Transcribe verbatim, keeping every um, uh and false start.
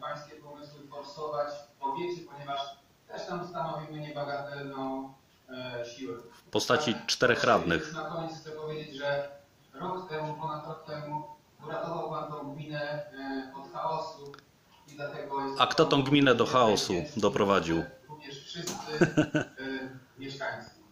pańskie pomysły forsować w powiecie, ponieważ też tam stanowimy niebagatelną e, siłę. W postaci tak, czterech radnych. Na koniec chcę powiedzieć, że rok temu, ponad rok temu uratował pan tą gminę e, od chaosu i dlatego jest... A kto tą gminę do chaosu doprowadził? Również wszyscy e, mieszkańcy.